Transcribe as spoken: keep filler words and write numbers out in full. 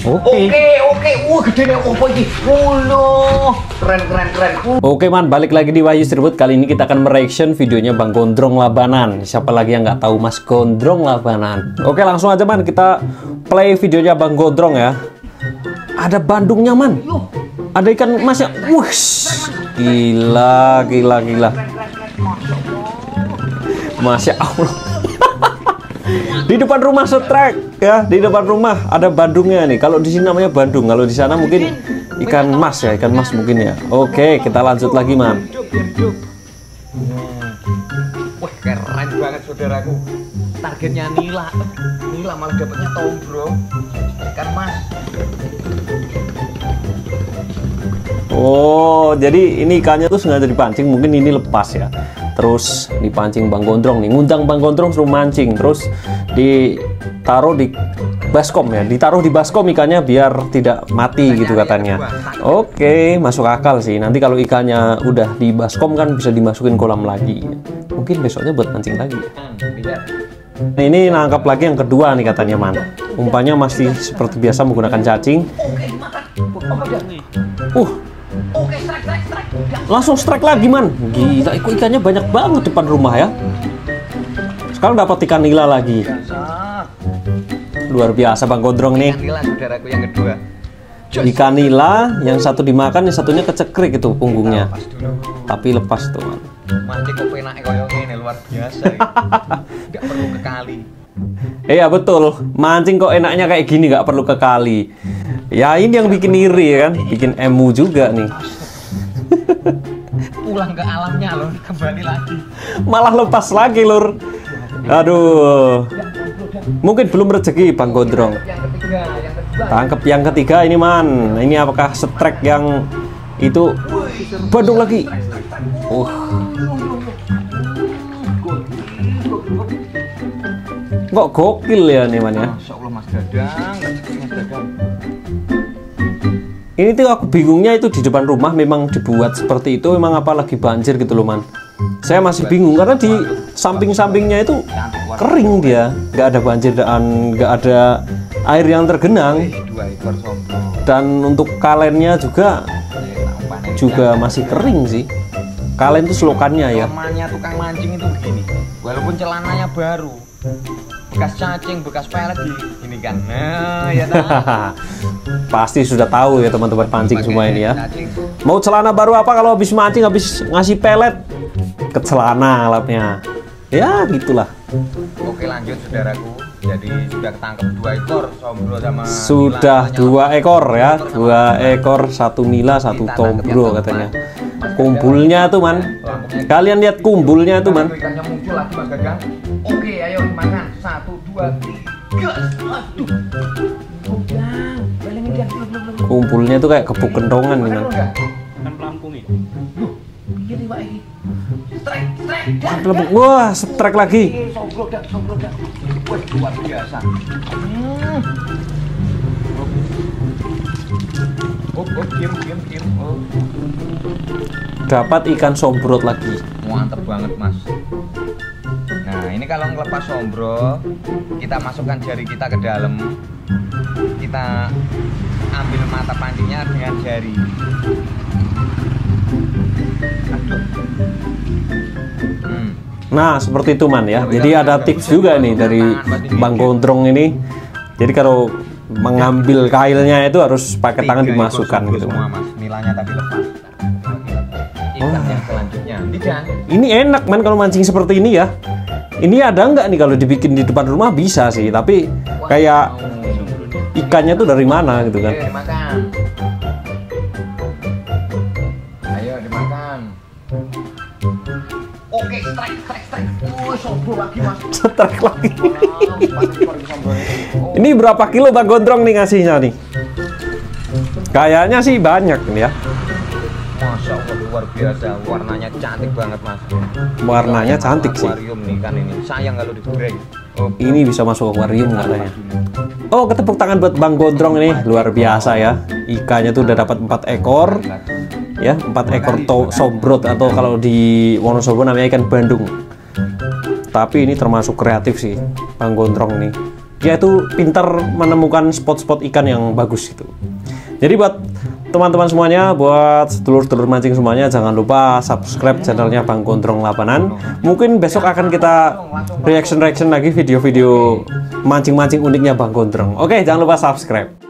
Oke, oke, oke. Wah, gedenya opo iki? Uloh, keren, keren, keren. Oke man, balik lagi di Wahyu Streetfood. Kali ini kita akan mereaction videonya Bang Gondrong Labanan. Siapa lagi yang nggak tahu Mas Gondrong Labanan? Oke, langsung aja man, kita play videonya Bang Gondrong ya. Ada Bandungnya man. Ada ikan masnya. Wush, gila, gila, gila. Masya Allah. Di depan rumah setrek ya, di depan rumah ada Bandungnya nih. Kalau di sini namanya Bandung, kalau di sana mungkin ikan mas ya, ikan mas mungkin ya. Oke, kita lanjut lagi man. Wah, keren banget saudaraku. Targetnya nila, nila malah dapatnya tombro, ikan mas. Oh, jadi ini ikannya tuh sengaja dipancing, mungkin ini lepas ya. Terus dipancing Bang Gondrong nih, ngundang Bang Gondrong suruh mancing, terus ditaruh di baskom ya, ditaruh di baskom ikannya biar tidak mati gitu katanya. Oke, masuk akal sih. Nanti kalau ikannya udah di baskom kan bisa dimasukin kolam lagi. Mungkin besoknya buat mancing lagi. Nah, ini nangkap lagi yang kedua nih katanya man. Umpannya masih seperti biasa menggunakan cacing. Uh, langsung strike lagi man. Gila, ikut ikannya banyak banget depan rumah ya. Sekarang dapat ikan nila lagi. Luar biasa Bang Gondrong nih. Ikan nila saudaraku yang kedua. Ikan nila yang satu dimakan, yang satunya kecekrik itu punggungnya. Tapi lepas tuh man. Mancing kok penak koyo ngene luar biasa. Enggak perlu ke kali. Iya betul, mancing kok enaknya kayak gini, nggak perlu ke kali. Ya ini yang bikin iri kan, bikin emu juga nih. Pulang ke alamnya loh, kembali lagi. Malah lepas lagi lur. Aduh, mungkin belum rezeki Bang Gondrong. Yang ketiga, yang kedua. Tangkep yang ketiga ini man. Ini apakah strike yang itu Bandung lagi? Uh. Kok gokil ya nih man ya. Masya Allah Mas Dadang, Mas Dadang. Ini tuh aku bingungnya itu di depan rumah memang dibuat seperti itu, memang apa lagi banjir gitu loh man. Saya masih bingung karena di samping-sampingnya itu kering dia, nggak ada banjir dan nggak ada air yang tergenang. Dua ekor sombro. Dan untuk kalennya juga juga masih kering sih. Kalen itu selokannya ya. Namanya tukang mancing itu begini, walaupun celananya baru, bekas cacing, bekas pelet di ini kan. Nah, ya nah. Pasti sudah tahu ya teman-teman pancing semua ini ya. Mau celana baru apa kalau habis mancing, habis ngasih pelet ke celana lapnya. Ya gitulah. Oke lanjut saudaraku. Jadi sudah ketangkep dua ekor sombro sama Sudah nila. dua ekor ya, dua ekor, satu nila, satu tombro katanya. Kumpulnya tuh man. Kalian lihat kumpulnya tuh man. Ikannya muncul lagi Mas Gagang. Oke, ayo dimakan. Satu, dua, tiga. Aduh. Kumpulnya tuh kayak kepuk kentongan nih man. Kan pelampung ini. Iya Pak ini. Strike, strike. Wah, strike lagi. Sombro dak, sombro dak. Wah, luar biasa. Hmm. Oh, oh, diam, diam, diam. Oh. Dapat ikan sombrot lagi. Mantep banget mas. Nah ini kalau ngelepas sombro, kita masukkan jari kita ke dalam, kita ambil mata pancingnya dengan jari. Aduh. Hmm. Nah seperti itu man ya. Jadi ada tips juga nih dari Bang Gondrong ini. Jadi kalau mengambil kailnya itu harus pakai tangan dimasukkan gitu semua, mas. Nilainya tadi lepas. Ikan yang selanjutnya. Tidak. Ini enak man kalau mancing seperti ini ya. Ini ada nggak nih kalau dibikin di depan rumah bisa sih, tapi kayak ikannya tuh dari mana gitu kan? Ayo dimakan. Ayo dimakan. Oke, strike, strike, strike. Oh, sombro lagi mas. Strike lagi. Oh. Ini berapa kilo Bang Gondrong nih ngasihnya nih? Kayaknya sih banyak nih ya. Masya Allah luar biasa, warnanya cantik banget mas. Warnanya cantik sih. Akuarium nih kan ini, sayang kalau digoreng. Oh, Ini bisa masuk akuarium katanya. Oh, ketepuk tangan buat Bang Gondrong ini, luar biasa ya. Ikannya tuh udah dapat empat ekor, ya empat ekor to sombrot atau kalau di Wonosobo namanya ikan Bandung. Tapi ini termasuk kreatif sih, Bang Gondrong nih. dia itu pintar menemukan spot-spot ikan yang bagus itu. Jadi buat teman-teman semuanya, buat sedulur-sedulur mancing semuanya, jangan lupa subscribe channelnya Bang Gondrong Lapanan. Mungkin besok akan kita reaction-reaction lagi video-video mancing-mancing uniknya Bang Gondrong. Oke, jangan lupa subscribe.